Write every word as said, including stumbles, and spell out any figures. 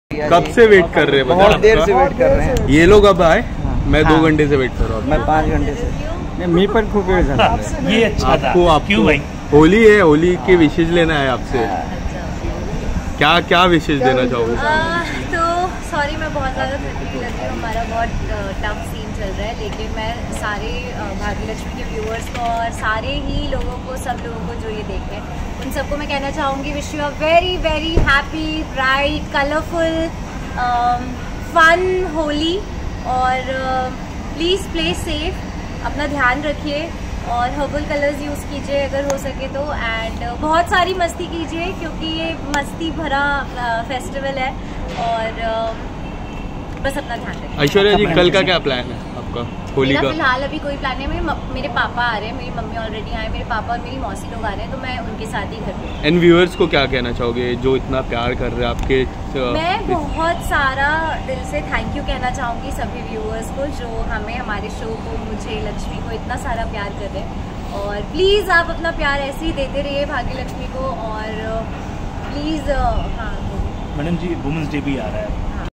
कब से वेट कर रहे हैं? बहुत देर से वेट कर रहे हैं। ये लोग अब आए? मैं दो घंटे से वेट कर रहा हूँ। मैं पाँच घंटे से नहीं, मी पर खूब वेट कर रहा हूँ। ये अच्छा था। आपको आपको क्यों भाई? होली है, होली के विशेष लेना है आपसे। क्या क्या विशेष देना चाहोगे? तो सॉरी, मैं बहुत ज़्यादा थकी लगी हूँ। हमारा बहुत टफ सीन चल रहा है, लेकिन मैं सारे भाग्यलक्ष्मी के व्यूअर्स को और सारे ही लोगों को, सब लोगों को जो ये देख रहे हैं, उन सबको मैं कहना चाहूँगी, wish you a very very happy, bright, colourful, fun Holi. और प्लीज़ प्ले सेफ, अपना ध्यान रखिए और हर्बल कलर्स यूज़ कीजिए अगर हो सके तो। एंड बहुत सारी मस्ती कीजिए क्योंकि ये मस्ती भरा फेस्टिवल है। और बस अपना ध्यान रखिए। ऐश्वर्या जी, कल का क्या प्लान है आपका होली का? फिलहाल अभी कोई प्लान नहीं है। मेरे मेरे पापा आ रहे हैं, मेरी मम्मी ऑलरेडी आए, मेरे पापा और मेरी मौसी लोग आ रहे हैं, तो मैं उनके साथ ही घर पे। एंड व्यूअर्स को क्या कहना चाहोगे जो इतना प्यार कर रहे हैं आपके? मैं बहुत सारा दिल से थैंक यू कहना चाहूँगी सभी व्यूअर्स को जो हमें, हमारे शो को, मुझे, लक्ष्मी को इतना सारा प्यार कर रहे हैं। और प्लीज़ आप अपना प्यार ऐसे ही देते रहिए भाग्यलक्ष्मी को। और प्लीज़ हाँ मैडम जी, वुमेंस डे भी आ रहा है।